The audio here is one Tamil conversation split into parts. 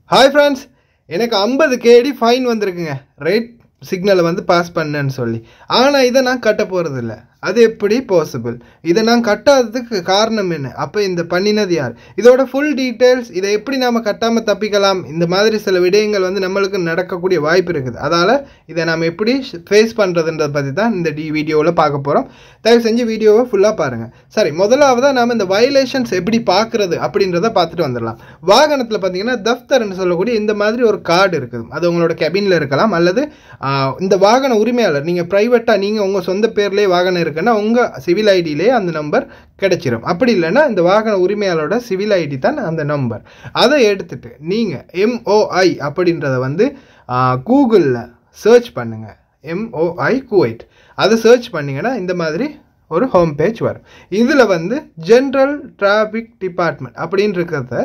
Hi friends, எனக்கு 50 KD ஃபைன் வந்திருக்குங்க. ரைட் சிக்னலை வந்து பாஸ் பண்ணேன்னு சொல்லி. ஆனால் இதை நான் கட்ட போகிறது இல்லை. அது எப்படி பாசிபிள்? இதை நான் கட்டாததுக்கு காரணம் என்ன? அப்போ இந்த பண்ணினது யார்? இதோட ஃபுல் டீட்டெயில்ஸ், இதை எப்படி நாம் கட்டாமல் தப்பிக்கலாம், இந்த மாதிரி சில விடயங்கள் வந்து நம்மளுக்கு நடக்கக்கூடிய வாய்ப்பு இருக்குது. அதால் இதை நாம் எப்படி ஃபேஸ் பண்ணுறதுன்றதை பற்றி தான் இந்த வீடியோவில் பார்க்க போகிறோம். தயவு செஞ்சு வீடியோவை ஃபுல்லாக பாருங்கள். சரி, முதலாவதாக நாம் இந்த வயலேஷன்ஸ் எப்படி பார்க்குறது அப்படின்றத பார்த்துட்டு வந்துடலாம். வாகனத்தில் பார்த்தீங்கன்னா தஃப்தர்னு சொல்லக்கூடிய இந்த மாதிரி ஒரு கார்டு இருக்குது. அது உங்களோட கேபினில் இருக்கலாம், அல்லது இந்த வாகன உரிமையாளர், நீங்கள் ப்ரைவேட்டாக நீங்கள் உங்கள் சொந்த பேர்லேயே வாகனம் இருக்குன்னா உங்கள் சிவில் ஐடியிலே அந்த நம்பர் கிடைச்சிடும். அப்படி இல்லைன்னா இந்த வாகன உரிமையாளரோட சிவில் ஐடி தான் அந்த நம்பர். அதை எடுத்துட்டு நீங்கள் MOI அப்படின்றத வந்து கூகுளில் சர்ச் பண்ணுங்கள். MOI குவைட் அதை சர்ச் பண்ணிங்கன்னா இந்த மாதிரி ஒரு ஹோம் பேஜ் வரும். இதில் வந்து ஜென்ரல் டிராஃபிக் டிபார்ட்மெண்ட் அப்படின்னு இருக்கிறத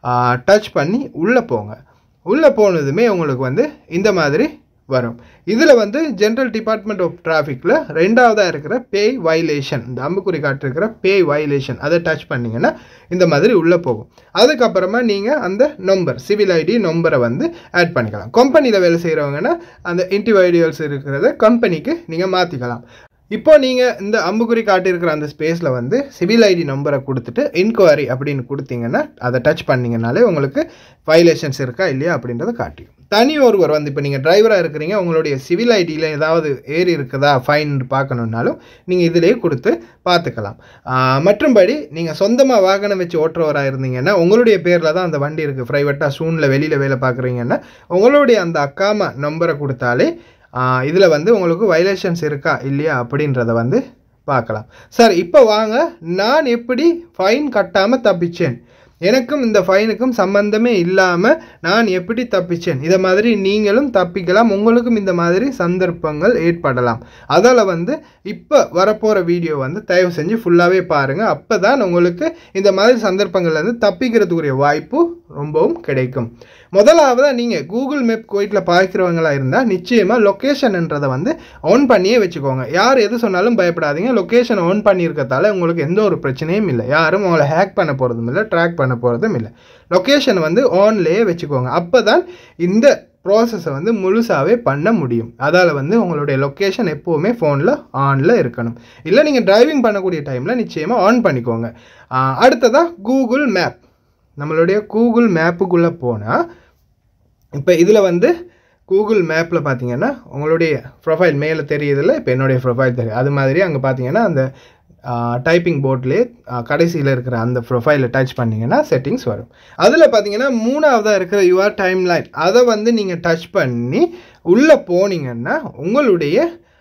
டச் பண்ணி உள்ளே போங்க. உள்ளே போனதுமே உங்களுக்கு வந்து இந்த மாதிரி வரும். இதில் வந்து ஜென்ரல் டிபார்ட்மெண்ட் ஆஃப் டிராஃபிக்கில் ரெண்டாவதாக இருக்கிற பேய் வயலேஷன், இந்த அம்புக்குறி காட்டிருக்கிற பேய் வயலேஷன் அதை டச் பண்ணிங்கன்னா இந்த மாதிரி உள்ளே போகும். அதுக்கப்புறமா நீங்கள் அந்த நம்பர் சிவில் ஐடி நம்பரை வந்து ஆட் பண்ணிக்கலாம். கம்பெனியில் வேலை செய்கிறவங்கன்னா அந்த இண்டிவிஜுவல்ஸ் இருக்கிறத கம்பெனிக்கு நீங்கள் மாற்றிக்கலாம். இப்போ நீங்கள் இந்த அம்புக்குறி காட்டியிருக்கிற அந்த ஸ்பேஸில் வந்து சிவில் ஐடி நம்பரை கொடுத்துட்டு இன்கொயரி அப்படின்னு கொடுத்தீங்கன்னா அதை டச் பண்ணிங்கனாலே உங்களுக்கு வயலேஷன்ஸ் இருக்கா இல்லையா அப்படின்றத காட்டிடும். தனி ஒருவர் வந்து இப்போ நீங்கள் டிரைவராக இருக்கிறீங்க, உங்களுடைய சிவில் ஐடியில் ஏதாவது ஏறி இருக்குதா ஃபைன் பார்க்கணுன்னாலும் நீங்கள் இதிலேயே கொடுத்து பார்த்துக்கலாம். மற்றும்படி நீங்கள் சொந்தமாக வாகனம் வச்சு ஓட்டுறவராக இருந்தீங்கன்னா உங்களுடைய பேரில் தான் அந்த வண்டி இருக்குது, ப்ரைவேட்டாக சூனில் வெளியில் வேலை பார்க்குறீங்கன்னா உங்களுடைய அந்த அக்காமா நம்பரை கொடுத்தாலே இதில் வந்து உங்களுக்கு வயலேஷன்ஸ் இருக்கா இல்லையா அப்படின்றத வந்து பார்க்கலாம். சார், இப்போ வாங்க நான் எப்படி ஃபைன் கட்டாமல் தப்பிச்சேன், எனக்கும் இந்த ஃபைனுக்கும் சம்பந்தமே இல்லாமல் நான் எப்படி தப்பிச்சேன், இதை மாதிரி நீங்களும் தப்பிக்கலாம், உங்களுக்கும் இந்த மாதிரி சந்தர்ப்பங்கள் ஏற்படலாம். அதால் வந்து இப்போ வரப்போகிற வீடியோ வந்து தயவு செஞ்சு ஃபுல்லாகவே பாருங்கள். அப்போ தான் உங்களுக்கு இந்த மாதிரி சந்தர்ப்பங்கள்லேருந்து தப்பிக்கிறதுக்குரிய வாய்ப்பு ரொம்பவும் கிடைக்கும். முதலாவதாக நீங்கள் கூகுள் மேப் குவைட்டில் பார்க்குறவங்களா இருந்தால் நிச்சயமாக லொக்கேஷன்ன்றதை வந்து ஆன் பண்ணியே வச்சுக்கோங்க. யார் எது சொன்னாலும் பயப்படாதீங்க. லொக்கேஷன் ஆன் பண்ணியிருக்கிறதால உங்களுக்கு எந்த ஒரு பிரச்சனையும் இல்லை. யாரும் உங்களை ஹேக் பண்ண போகிறதும் இல்லை, ட்ராக் பண்ண போகிறதும் இல்லை. லொக்கேஷன் வந்து ஆன்லேயே வச்சுக்கோங்க. அப்போ தான் இந்த ப்ராசஸை வந்து முழுசாகவே பண்ண முடியும். அதால் வந்து உங்களுடைய லொக்கேஷன் எப்போவுமே ஃபோனில் ஆனில் இருக்கணும். இல்லை நீங்கள் டிரைவிங் பண்ணக்கூடிய டைமில் நிச்சயமாக ஆன் பண்ணிக்கோங்க. அடுத்ததாக கூகுள் மேப். நம்மளுடைய கூகுள் மேப்புக்குள்ளே போனால் இப்போ இதில் வந்து கூகுள் மேப்பில் பார்த்தீங்கன்னா உங்களுடைய ப்ரொஃபைல் மேலே தெரியுதில்ல, இப்போ என்னுடைய ப்ரொஃபைல் தெரியும். அது மாதிரி அங்கே பார்த்தீங்கன்னா அந்த டைப்பிங் போர்ட்லேயே கடைசியில் இருக்கிற அந்த ப்ரொஃபைலை டச் பண்ணிங்கன்னா செட்டிங்ஸ் வரும். அதில் பார்த்தீங்கன்னா மூணாவதாக இருக்கிற யுவர் டைம் லைன் அதை வந்து நீங்கள் டச் பண்ணி உள்ளே போனீங்கன்னா உங்களுடைய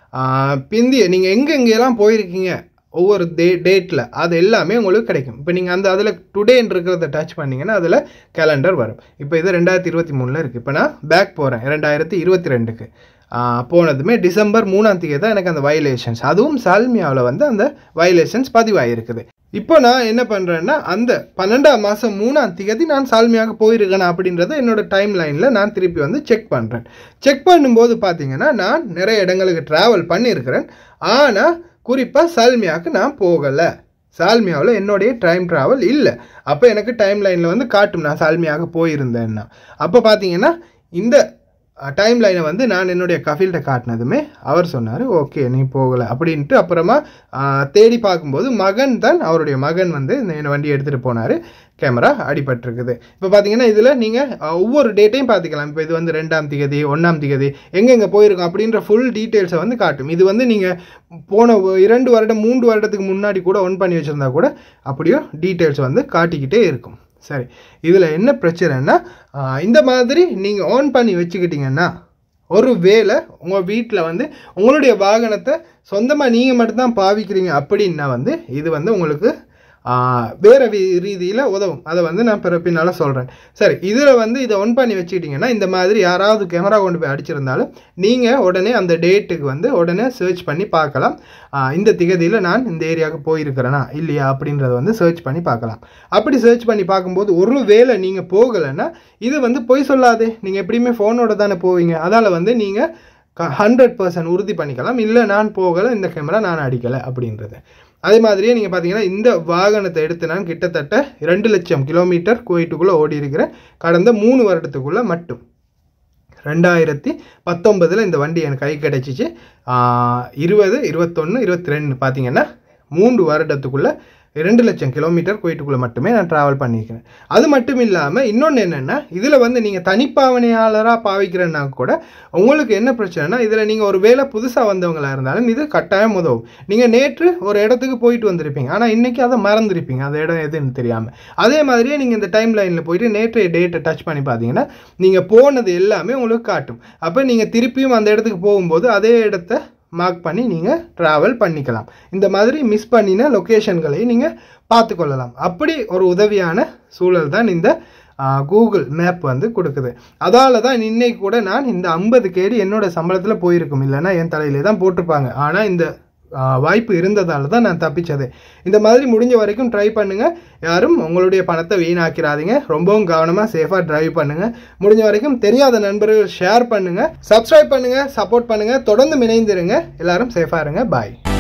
பிந்திய நீங்கள் எங்கெங்கெல்லாம் போயிருக்கீங்க ஒவ்வொரு டேட்டில் அது எல்லாமே உங்களுக்கு கிடைக்கும். இப்போ நீங்கள் அந்த அதில் டுடேன்னு இருக்கிறத டச் பண்ணிங்கன்னா அதில் கேலண்டர் வரும். இப்போ இது 2023 இருக்குது. இப்போ நான் பேக் போகிறேன் 2022க்கு போனதுமே டிசம்பர் 3ஆம் தேதி தான் எனக்கு அந்த வயலேஷன்ஸ், அதுவும் சால்மியாவில் வந்து அந்த வயலேஷன்ஸ் பதிவாகிருக்குது. இப்போ நான் என்ன பண்ணுறேன்னா அந்த 12ஆம் மாதம் 3ஆம் தேதி நான் சால்மியாவுக்கு போயிருக்கேன் அப்படின்றத என்னோடய டைம் லைனில் நான் திருப்பி வந்து செக் பண்ணுறேன். செக் பண்ணும்போது பார்த்தீங்கன்னா நான் நிறைய இடங்களுக்கு ட்ராவல் பண்ணியிருக்கிறேன். ஆனால் குறிப்பாக சால்மியாவுக்கு நான் போகலை. சால்மியாவில் என்னுடைய டைம் ட்ராவல் இல்லை. அப்போ எனக்கு டைம் லைனில் வந்து காட்டும் நான் சால்மியாவுக்கு போயிருந்தேன்னா. அப்போ பார்த்தீங்கன்னா இந்த டைம் லைனை வந்து நான் என்னுடைய கஃபீல்கிட்ட காட்டினதுமே அவர் சொன்னார் ஓகே நீ போகலை அப்படின்ட்டு. அப்புறமா தேடி பார்க்கும்போது அவருடைய மகன் வந்து இந்த வண்டி எடுத்துகிட்டு போனார். கேமரா அடிபட்டிருக்குது. இப்போ பார்த்தீங்கன்னா இதில் நீங்கள் ஒவ்வொரு டேட்டையும் பார்த்துக்கலாம். இப்போ இது வந்து 2ஆம் தேதி 1ஆம் தேதி எங்கெங்கே போயிருக்கோம் அப்படின்ற ஃபுல் டீட்டெயில்ஸை வந்து காட்டும். இது வந்து நீங்கள் போன 2 வருடம் 3 வருடத்துக்கு முன்னாடி கூட ஒன் பண்ணி வச்சுருந்தா கூட அப்படியோ டீட்டெயில்ஸ் வந்து காட்டிக்கிட்டே இருக்கும். சரி, இதில் என்ன பிரச்சனைன்னா இந்த மாதிரி நீங்கள் ஆன் பண்ணி வச்சுக்கிட்டிங்கன்னா ஒரு வேளை உங்கள் வீட்டில் வந்து உங்களுடைய வாகனத்தை சொந்தமாக நீங்கள் மட்டும்தான் பாவிக்கிறீங்க அப்படின்னா வந்து இது வந்து உங்களுக்கு வேறு ரீதியில் உதவும். அதை வந்து நான் பின்னால் சொல்கிறேன். சரி, இதில் வந்து இதை ஒன் பண்ணி வச்சுக்கிட்டிங்கன்னா இந்த மாதிரி யாராவது கேமரா கொண்டு போய் அடிச்சிருந்தாலும் நீங்கள் உடனே அந்த டேட்டுக்கு வந்து உடனே சர்ச் பண்ணி பார்க்கலாம். இந்த திகதியில் நான் இந்த ஏரியாவுக்கு போயிருக்கிறேனா இல்லையா அப்படின்றத வந்து சர்ச் பண்ணி பார்க்கலாம். அப்படி சர்ச் பண்ணி பார்க்கும்போது ஒரு வேளை நீங்கள் போகலைன்னா இது வந்து பொய் சொல்லாதே, நீங்கள் எப்படியுமே ஃபோனோட தானே போவீங்க. அதால் வந்து நீங்கள் 100% உறுதி பண்ணிக்கலாம், இல்லை நான் போகலை, இந்த கேமரா நான் அடிக்கலை அப்படின்றது. அதே மாதிரியே நீங்கள் பார்த்தீங்கன்னா இந்த வாகனத்தை எடுத்து நான் கிட்டத்தட்ட 2 லட்சம் கிலோமீட்டர் குவைட்டுக்குள்ளே ஓடி இருக்கிறேன் கடந்த 3 வருடத்துக்குள்ளே மட்டும். 2019 இந்த வண்டி எனக்கு கை கிடைச்சிச்சு. 20, 21, 22 பார்த்தீங்கன்னா 3 வருடத்துக்குள்ளே 2 லட்சம் கிலோமீட்டர் குவைட்டுக்குள்ளே மட்டுமே நான் ட்ராவல் பண்ணியிருக்கிறேன். அது மட்டும் இல்லாமல் இன்னொன்று என்னென்னா, இதில் வந்து நீங்கள் தனிப்பாவனையாளராக பாவிக்கிறேன்னா கூட உங்களுக்கு என்ன பிரச்சனைனா, இதில் நீங்கள் ஒரு வேலை புதுசாக வந்தவங்களாக இருந்தாலும் இது கட்டாயம் உதவும். நீங்கள் நேற்று ஒரு இடத்துக்கு போயிட்டு வந்திருப்பீங்க, ஆனால் இன்றைக்கி அதை மறந்துருப்பீங்க, அந்த இடம் எதுன்னு தெரியாமல். அதே மாதிரியே நீங்கள் இந்த டைம் லைனில் போயிட்டு நேற்றைய டேட்டை டச் பண்ணி பார்த்தீங்கன்னா நீங்கள் போனது எல்லாமே உங்களுக்கு காட்டும். அப்போ நீங்கள் திருப்பியும் அந்த இடத்துக்கு போகும்போது அதே இடத்த மார்க் பண்ணி நீங்கள் ட்ராவல் பண்ணிக்கலாம். இந்த மாதிரி மிஸ் பண்ணின லொக்கேஷன்களை நீங்கள் பார்த்துக்கொள்ளலாம். அப்படி ஒரு உதவியான சூழல் தான் இந்த கூகுள் மேப் வந்து கொடுக்குது. அதால தான் இன்னைக்கு கூட நான் இந்த 50 கேடி என்னோட சம்பளத்தில் போயிருக்கும், இல்லைன்னா என் தலையிலே தான் போட்டிருப்பாங்க. ஆனால் இந்த வாய்ப்பு இருந்ததால தான் நான் தப்பிச்சது. இந்த மாதிரி முடிஞ்ச வரைக்கும் ட்ரை பண்ணுங்கள். யாரும் உங்களுடைய பணத்தை வீணாக்கிறாதீங்க. ரொம்பவும் கவனமாக சேஃபாக ட்ரைவ் பண்ணுங்கள். முடிஞ்ச வரைக்கும் தெரியாத நண்பர்கள் ஷேர் பண்ணுங்கள், சப்ஸ்கிரைப் பண்ணுங்கள், சப்போர்ட் பண்ணுங்கள். தொடர்ந்து இணைந்திருங்க. எல்லாரும் சேஃபாக இருங்க. பாய்.